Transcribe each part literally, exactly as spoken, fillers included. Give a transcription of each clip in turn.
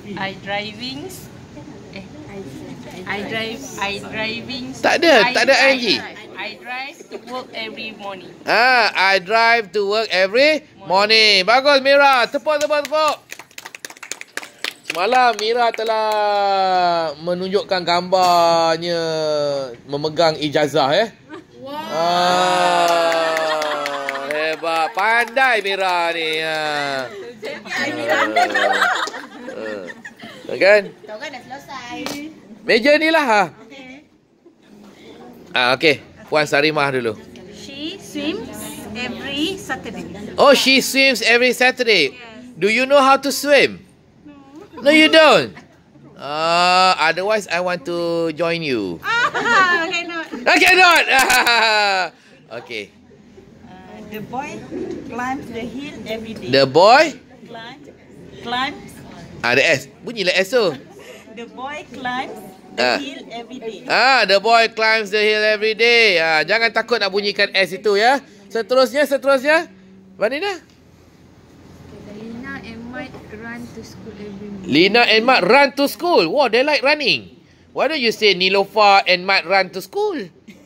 I driving. Eh, I drive. I driving. Tak ada, I, tak ada I, ing. I drive to work every morning. Ah, I drive to work every morning. Bagus Mira. Tepuk, tepuk, tepuk. Semalam Mira telah menunjukkan gambarnya memegang ijazah eh. Wow. Ah, hebat. Pandai Mira ni. Ha. Uh, kan? Tahu kan dah selesai. Meja ni lah. Ha. Ah, okey. Puan Sarimah dulu. She swims every Saturday. Oh, she swims every Saturday. Do you know how to swim? No, you don't. Uh, otherwise, I want to join you. Ah, cannot. I cannot. Okay. Uh, the boy climbs the hill every day. The boy? Climb, climbs. Ah, the S. Bunyilah S tu. The boy climbs the Ah. hill every day. Ah, the boy climbs the hill every day. Ah, jangan takut nak bunyikan S itu ya. Seterusnya, seterusnya. Vanina? Lina and Mike run to school every morning. Lina and Mat run to school. Wow, they like running. Why don't you say Nilofa and Mat run to school?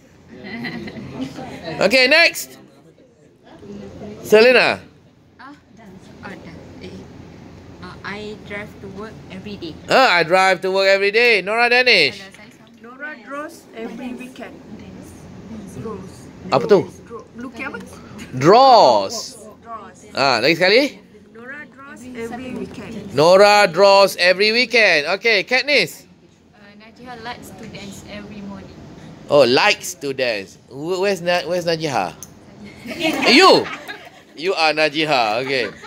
Okay, next. Selena. Ah, ah, dah. Eh. Ah, I drive to work every day. Ah, I drive to work every day. Nora Danish. Kalau saya sama. Nora draws every weekend. Draws. Apa tu? Lukis apa? Draws. Draws. Ah, lagi sekali. Nora draws every weekend. Nora draws every weekend. Okay, Katniss. Uh, Najihah likes to dance every morning. Oh, likes to dance. Where's Na Where's Najiha? You. You are Najiha. Okay.